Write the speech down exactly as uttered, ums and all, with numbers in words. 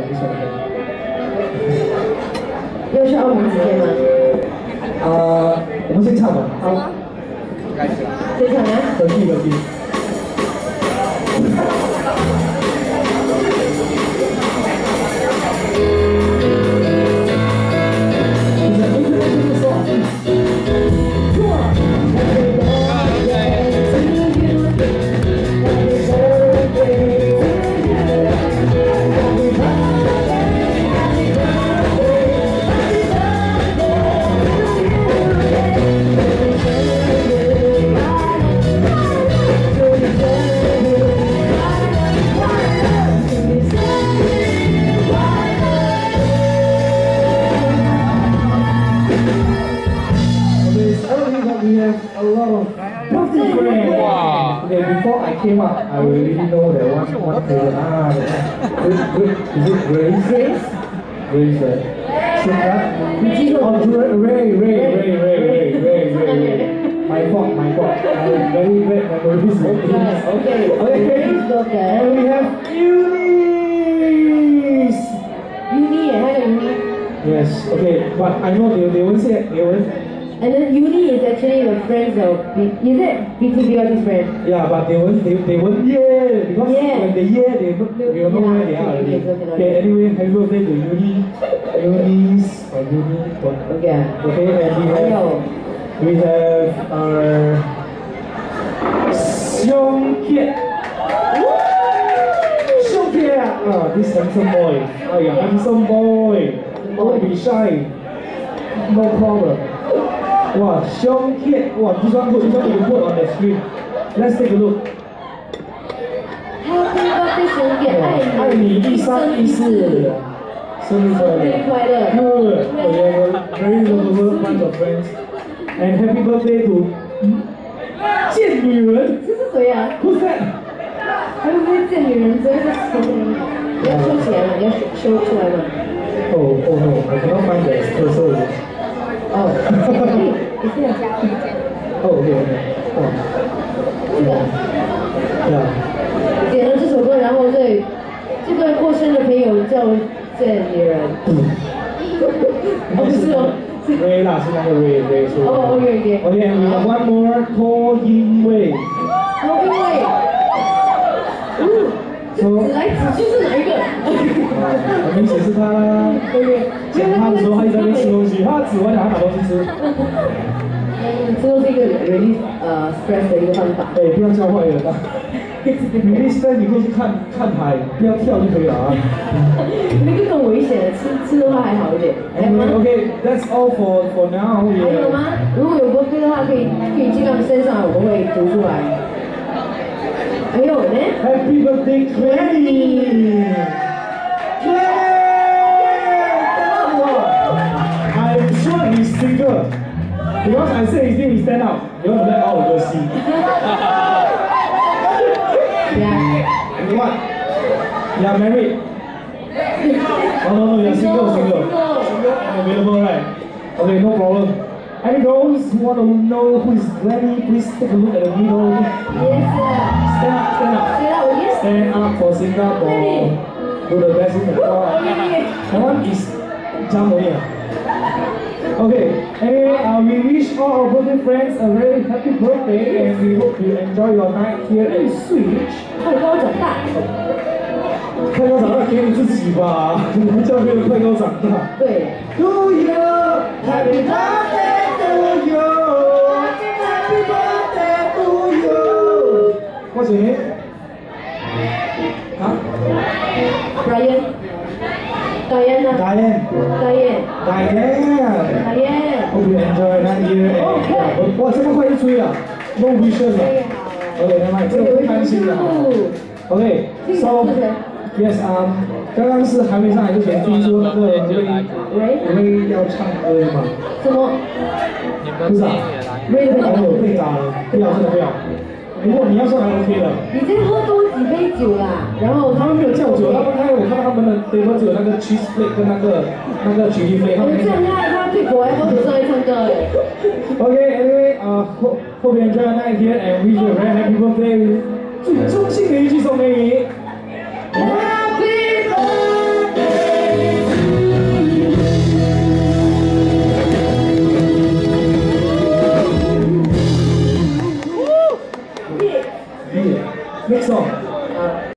this one again. 又是澳门时间吗？ 啊、呃，我们先唱吧。 好，先唱啊。 合计合计。We have a lot of birthday friends. Wow. Okay, before I came up, I already know that one one person. Ah, is it Grace? Grace? Grace, right? Oh, Ray, Ray, Ray, Ray, Ray, Ray, Ray, Ray. My fault, my fault. I have very bad memories. Okay, okay. And we have Eunice. Uni, hello Uni. Yes, okay, but I know they, they won't say it, they won't. And then Uni is actually the friends of, is it B T B R's friend? Yeah, but they won't, they, they won't yeah, because yeah. When they yeah, they don't, they don't know yeah, where they are already. Okay, anyway, happy birthday to Uni, Eunice, or Uni, okay. Okay, and we have, we have our Xiong Kiet. Xiong Kiet, ah, this handsome boy. Oh yeah, handsome boy. Don't be shy. No problem. Wow, Xiong Kiet. Wow, this one good. This one you put on the screen. Let's take a look. Happy birthday, Xiong Kiet. 爱你一生一世，生日快乐！ 快乐！ Good. We have a very lovable bunch of friends. And happy birthday to 贱女人。 这是谁啊 ？Who's that? 还有没有贱女人？这是谁？你要收起来吗？你要修出来吗？ Oh, oh no, I cannot find the cursor. Oh, oh, okay, okay. Oh. 这个。 Yeah. 点了这首歌，然后对这个过生的朋友叫贱女人。哦，不是哦。 Ray 啦，是那个 Ray Ray 说。 哦，OK OK。 Okay, we have one more. 托因卫。 托因卫。嗯。指来指去是哪一个？ 很明显是他啦。讲他的时候，他一直在那边吃东西，他指完了，他拿东西吃。 嗯，这都是一个 release 呃 stress 的一个方法。 哎，不要教坏人啊 ！release stress 你可以去看看海，不要跳就可以了啊。 那个更危险的，吃吃的话还好一点。 Okay, that's all for for now. 还有吗？如果有歌飞的话，可以可以尽量升上来，我们会读出来。还有呢 ？Happy birthday, Clanny! I'm sure he's single. Because I said his name is stand out. You want to let all of us see. Yeah. And what? You are married? Oh no no, you are single, single. Single and available, right? Okay, no problem. And those who want to know who is Glenny, please take a look at the middle. Yes, sir. Stand up, stand up. Stand up, yes. Stand up for Singapore. Do the best in the world. That one is jump only. Okay, anyway, uh, we wish all our birthday friends a very happy birthday and we hope you enjoy your night here at Switch. 快高长大。 快高长大给你自己吧，你们叫别人快高长大。 对。 To you, happy birthday to you, happy birthday to you. What's your name? Huh? Brian. Diane. Diane. Diane. Diane. Diane. Hope you enjoy that year. Okay. 哇，这么快就吹了 ？No wishes 啊。OK， 那么这个不开心的哈。OK， so yes 啊，刚刚是还没上来之前，听说那个瑞瑞要唱歌嘛？ 什么？ 不是啊，瑞的朋友被打了，不要真的不要。如果你要上来 OK 的。 你先喝多几杯酒啦，然后他们没有叫酒，他们刚才我看到他们的 table 只有那个 cheese plate 跟那个那个 chili plate。 我这样他他对国外喝酒上来唱歌哎。 Okay, anyway, uh, hope hope you enjoy your night here and wish you a very happy birthday. 最衷心的一句送给你。Happy birthday. Beer. Next song.